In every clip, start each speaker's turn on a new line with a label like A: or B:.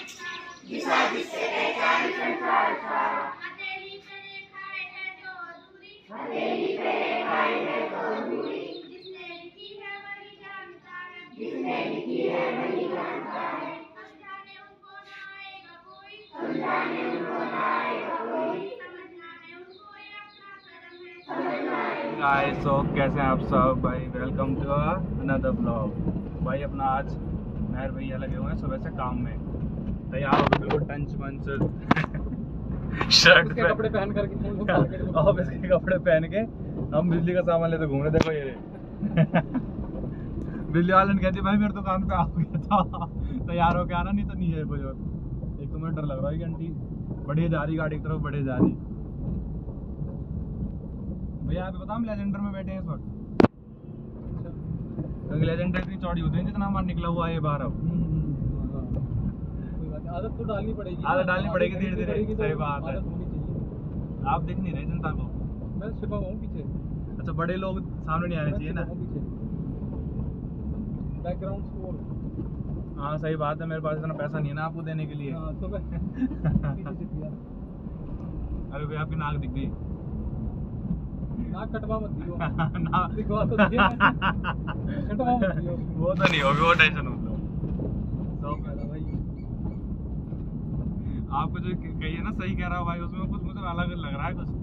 A: दिशा जिससे पहचान संसार था,
B: हथेली पे रेखाएं है जो अधूरी,
A: हथेली पे रेखाएं है जो अधूरी,
B: जिसने लिखी है वही जानता है,
A: जिसने लिखी है वही जानता है,
B: समझाने उनको ना आएगा कोई,
A: समझाने उनको ना आएगा कोई,
B: समझना है उनको ये अपना कर्म है,
A: समझना है।
C: गाइस, सो कैसे हैं आप सब भाई? Welcome to another blog. भाई अपना आज मेहर भैया लगे हुए हैं सुबह से काम में, तैयार हो गए बिल्कुल टंच मंच शर्ट पे
D: कपड़े पहन करके
C: ऑफिस के कपड़े पहन के हम बिजली का सामान लेते घूम रहे। देखो ये बिजली वाले ने कहती भाई मेरे दुकान पे आओ गया था, तैयार होके आना, नहीं तो नहीं है कोई और। एक तो मुझे डर लग रहा है कि आंटी बढ़िया जा रही गाड़ी की तरफ, बढ़िया जा रही। भैया आप बताओ, हम लेजेंडर में बैठे हैं इस वक्त, क्योंकि लेजेंडर इतनी चौड़ी होती है जितना हमारा निकला हुआ है ये बाहर। अब
D: आदत तो डालनी पड़ेगी,
C: आदत डालनी पड़ेगी धीरे धीरे। सही बात है,
D: आदत होनी चाहिए।
C: आप दिख नहीं रहे जनता को।
D: मैं छिपा हुआ हूँ पीछे।
C: अच्छा, बड़े लोग सामने नहीं आने चाहिए ना।
D: Background score.
C: हाँ सही बात है, मेरे पास इतना पैसा नहीं है ना आपको देने के लिए।
D: हाँ तो मैं पीछे से किया।
C: अरे भैया आपकी नाक दिख गई।
D: नाक कटवा मत दियो।
C: ना
D: दिखवा तो दिए कटवा मत दियो।
C: वो तो नहीं होगी, वो टेंशन हो तो
D: भाई
C: आपको जो कहिए ना सही कह रहा हो भाई, उसमें कुछ मुझे अलग लग रहा है कुछ।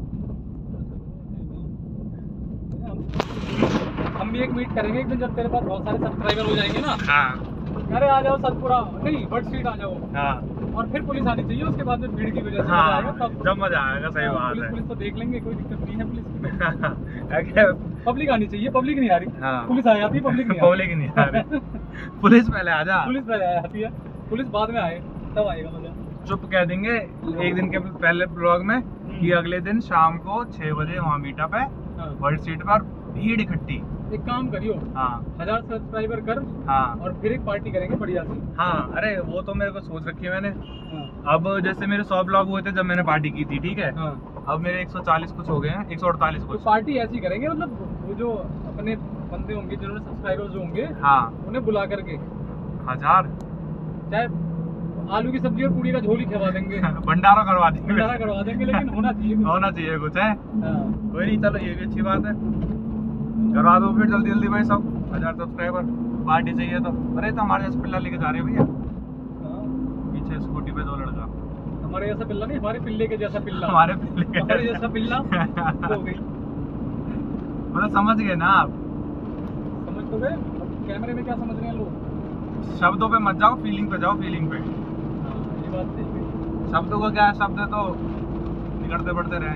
D: हम भी एक मीट करेंगे एक दिन जब तेरे पास बहुत सारे सब्सक्राइबर हो जाएंगे ना।
C: हाँ
D: अरे आ जाओ सतपुरा, नहीं बर्ड स्ट्रीट आ जाओ।
C: हाँ
D: और फिर पुलिस आनी चाहिए उसके बाद में, भीड़ की वजह से मजा
C: हाँ,
D: आएगा तब।
C: जब मजा आएगा। सही बात
D: पुलिस
C: है।
D: पुलिस तो देख लेंगे, कोई दिक्कत नहीं है पुलिस की।
C: अगर
D: पब्लिक आनी चाहिए, पब्लिक नहीं आ रही।
C: हाँ।
D: पुलिस आ जाती है, पब्लिक नहीं
C: पब्लिक नहीं आ रही। पुलिस पहले आ जा।
D: पुलिस पहले आ जाती है, पुलिस बाद में आए तब आएगा मजा।
C: चुप कह देंगे एक दिन के पहले ब्लॉग में कि अगले दिन शाम को 6 बजे वहाँ मीटअप है
D: हाँ।
C: वर्ल्ड स्ट्रीट पर, भीड़ इकट्ठी।
D: एक काम करियो,
C: हाँ
D: 1000 सब्सक्राइबर कर
C: हाँ
D: और फिर एक पार्टी करेंगे बढ़िया सी।
C: हाँ। अरे वो तो मेरे को सोच रखी है मैंने।
D: हाँ।
C: अब जैसे मेरे 100 ब्लॉग हुए थे जब मैंने पार्टी की थी, ठीक है।
D: हाँ।
C: अब मेरे 140 कुछ हो गए हैं, 148
D: तो
C: कुछ।
D: पार्टी ऐसी करेंगे, मतलब वो जो अपने बंदे होंगे जिन्होंने सब्सक्राइबर जो होंगे,
C: हाँ
D: उन्हें बुला करके
C: 1000
D: चाहे आलू की सब्जी और पूरी का झोल ही खिला देंगे,
C: भंडारा करवा देंगे।
D: भंडारा करवा देंगे, लेकिन होना चाहिए कुछ।
C: होना चाहिए कुछ है।
D: हाँ।
C: कोई नहीं, चलो ये भी अच्छी बात है, करवा दो फिर जल्दी जल्दी भाई सब। 1000 सब्सक्राइबर, पार्टी चाहिए तो। अरे तो हमारे जैसे पिल्ला लेके जा रहे हैं भैया,
D: हाँ।
C: पीछे स्कूटी पे 2 लड़का।
D: हमारे जैसा पिल्ला नहीं, हमारे पिल्ले के जैसा पिल्ला।
C: हमारे पिल्ले
D: हमारे जैसा पिल्ला हो गई।
C: मतलब समझ गए ना आप?
D: समझ तो गए। अब कैमरे में क्या समझ रहे हैं लोग?
C: शब्दों पे मत जाओ, फीलिंग पे जाओ, फीलिंग पे।
D: हाँ, ये बात सही है।
C: शब्दों को क्या है, शब्द है तो निकलते बढ़ते रहे।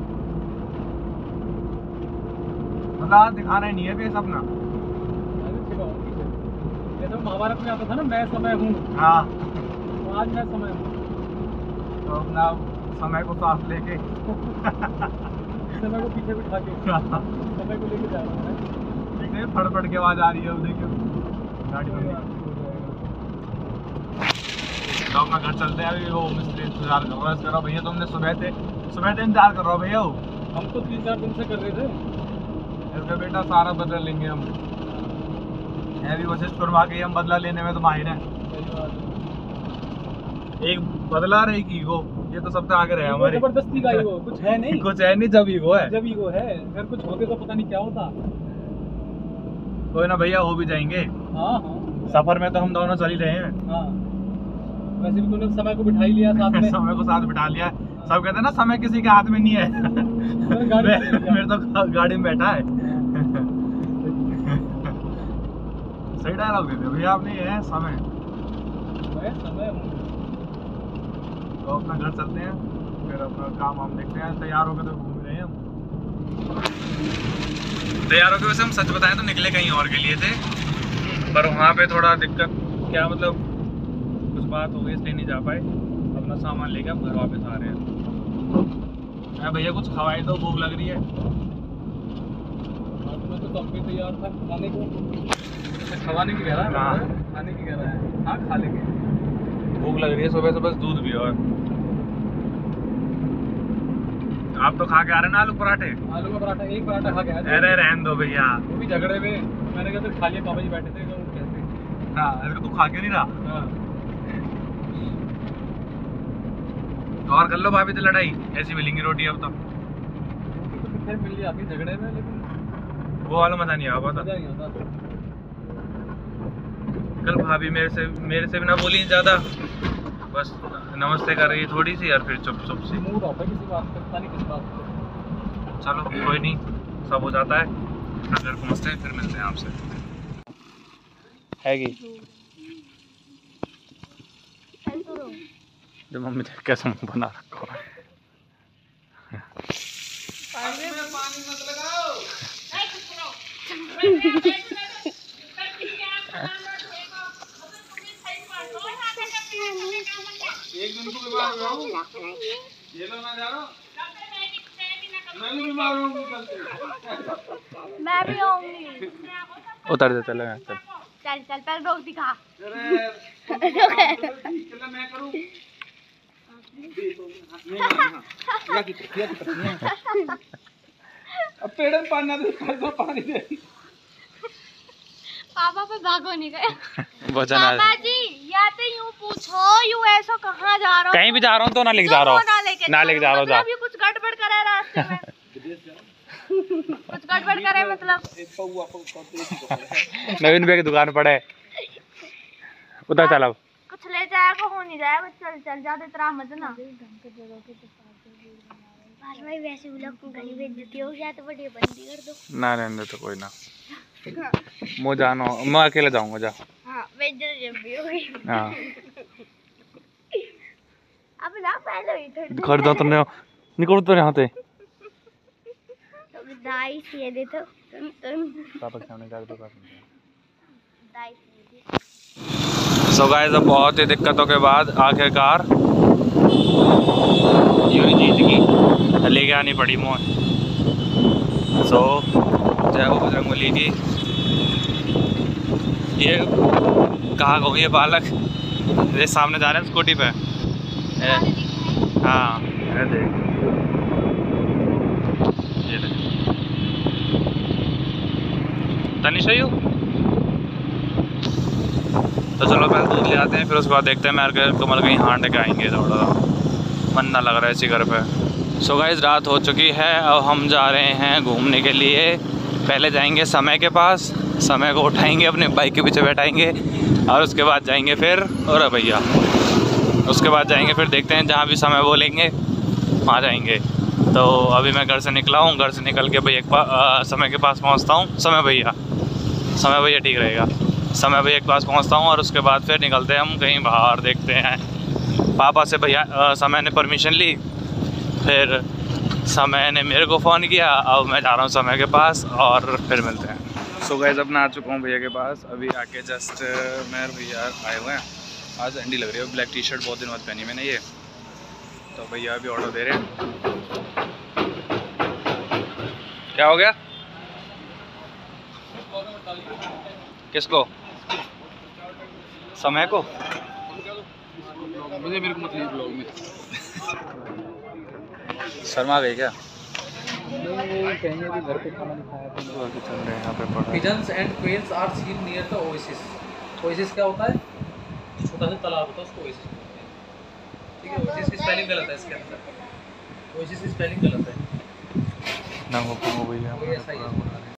C: मतलब आज दिखाना ही नहीं है भी सपना।
D: अरे छिपा हूँ पीछे। जैसे महाभारत में आता था ना, मैं समय हूँ,
C: हाँ
D: तो आज मैं समय हूँ।
C: तो अपना समय को साथ लेके
D: समय को पीछे बिठा के समय को लेके जा रहा हूँ मैं।
C: देखिए फड़फड़ की आवाज आ रही है, अब देखिए गाड़ी में। तो अपना घर चलते हैं। अभी वो मिस्त्री इंतजार कर रहा है इसका। भैया तुमने सुबह से इंतजार कर रहा हो भैया।
D: हम तो 3-4 दिन से कर रहे थे।
C: इसका बेटा सारा बदला लेंगे हम। है भी वशिष्ठ करवा के हम बदला लेने में तो माहिर हैं।
D: सही बात है।
C: एक बदला रही की ईगो, ये तो सबसे आगे रहे हमारी।
D: जबरदस्ती का ईगो कुछ है नहीं।
C: कुछ है नहीं, जब ईगो है।
D: जब ईगो है, अगर कुछ होते तो पता नहीं क्या होता।
C: कोई ना भैया, हो भी जाएंगे।
D: हाँ हाँ
C: सफर में तो हम दोनों चल ही रहे हैं।
D: हाँ। वैसे भी तूने समय को बिठा ही लिया साथ में।
C: समय को साथ बिठा लिया। सब कहते हैं ना समय किसी के हाथ में नहीं है। मेरे तो गाड़ी में बैठा है। सही डायलॉग देते भैया आपने, ये है समय।
D: मैं समय हूँ।
C: तो अपना घर चलते हैं, फिर अपना काम हम देखते हैं। तैयार होकर तो घूम रहे हैं हम। तैयार होकर वैसे हम सच बताएं तो निकले कहीं और के लिए थे, पर वहाँ पे थोड़ा दिक्कत, क्या मतलब कुछ बात हो गई इसलिए नहीं जा पाए। अपना सामान लेके अब घर वापस आ रहे हैं। भैया कुछ खवाई दो, भूख लग रही है।
D: मैं तो तब भी तैयार था खाने को। खवाने की कह रहा है?
C: हाँ।
D: खाने की कह रहा है। हाँ खा लेंगे।
C: भूख लग रही है सुबह से, बस दूध भी। और आप तो खा के आ रहे ना आलू पराठे।
D: आलू का पराठा, एक पराठा खा के आया था।
C: अरे रहने दो भैया।
D: वो भी झगड़े में मैंने कहा तो खा लिया, पापा जी बैठे थे तो कहते।
C: हाँ, अरे तू खा के नहीं रहा।
D: हाँ
C: और कर लो भाभी से लड़ाई, ऐसी मिलेंगी रोटी अब तो।
D: फिर मिल जाती झगड़े में, लेकिन
C: वो वाला मजा नहीं आ पाता।
D: मजा नहीं आता।
C: कल भाभी मेरे से भी ना बोली ज्यादा, बस नमस्ते कर रही है थोड़ी सी और फिर चुप सी।
D: मूड आता है किसी बात पे, पता नहीं किस बात पे।
C: चलो कोई नहीं, सब हो जाता है। अगर पहुँचते हैं फिर मिलते हैं आपसे। हैगी जो मम्मी देख कैसे मुंह बना रखा है। पानी मत लगाओ। एक दिन को बीमार हो जाऊं, ये लो ना जानो, मैं भी बीमार होऊंगी कल से।
B: मैं भी आऊंगी।
C: उतर दे, चल चल
B: चल चल पहले रोक दिखा।
C: चल मैं करूं। अब पेड़ में पानी ना दे, पानी दे।
B: पापा पे भागो नहीं गए।
C: वचन
B: पापा जी या तो यूं पूछो, यूं ऐसा कहाँ जा रहा हो?
C: कहीं भी जा रहा हूँ तो ना लेके जा रहा हूँ, ना लेके जा रहा हूँ।
B: मतलब ये कुछ गड़बड़ करा है रास्ते में। कुछ गड़बड़ करे मतलब।
C: नवीन भैया की दुकान पड़े, उधर चल। अब
B: कुछ ले जाएगा हो नहीं जाएगा, चल चल ज्यादा इतना मत ना। भाई वैसे भी लोग घड़ी बेइज्जती हो गया तो बड़ी बंदी कर दो
C: ना, रहने तो कोई ना। मैं जानो, मैं अकेले जाऊंगा जा।
B: हाँ बेइज्जती जब भी होगी।
C: हाँ
B: अब ना पहले ही थोड़ी
C: कर दो तुमने, निकल तो यहाँ से।
B: दाई ये दे तो
C: पापा के सामने जाके दुकान।
B: दाई
C: सो गाइस, अब बहुत ही दिक्कतों के बाद आखिरकार यूं ही जीत की लेके आनी पड़ी मोह। सो जय हो बजरंगबली की। ये कहाँ गो ये बालक ये सामने जा रहे हैं स्कूटी पे। हाँ ये तनिषा यू। तो चलो पहले दूध ले आते हैं, फिर उसके बाद देखते हैं। मैं कमल कहीं हांड के आएंगे, थोड़ा मन ना लग रहा है इसी घर पे। सो गाइस, रात हो चुकी है, अब हम जा रहे हैं घूमने के लिए। पहले जाएंगे समय के पास, समय को उठाएंगे, अपने बाइक के पीछे बैठाएंगे और उसके बाद जाएंगे फिर, और भैया उसके बाद जाएंगे फिर देखते हैं जहाँ भी समय बोलेंगे वहाँ जाएंगे। तो अभी मैं घर से निकला हूँ, घर से निकल के भैया समय के पास पहुँचता हूँ। समय भैया ठीक रहेगा। समय भैया के पास पहुँचता हूँ और उसके बाद फिर निकलते हैं हम कहीं बाहर, देखते हैं। पापा से भैया समय ने परमिशन ली, फिर समय ने मेरे को फ़ोन किया। अब मैं जा रहा हूँ समय के पास और फिर मिलते हैं। सो गाइस, अब मैं आ चुका हूँ भैया के पास। अभी आके जस्ट मैं भैया आए हुए हैं। आज ठंडी लग रही है, ब्लैक टी शर्ट बहुत दिन बाद पहनी मैंने ये। तो भैया अभी ऑर्डर दे रहे हैं। क्या हो गया? किसको? समय को?
D: मुझे मेरे को मतलब ब्लॉग में
C: शर्मा गई क्या?
D: कहेंगे कि घर पे खाना नहीं खाया था।
C: चल रहे हैं यहाँ पे पड़ा।
D: Pigeons and cranes are seen near the oasis. Oasis क्या होता है? छोटा सा तालाब होता है, उसको ओएसिस बोलते हैं। ठीक है, ओएसिस की स्पेलिंग गलत है इसके अंदर। ओएसिस की स्पेलिंग गलत है।
C: ना वो भैया
D: ऐसा ही है।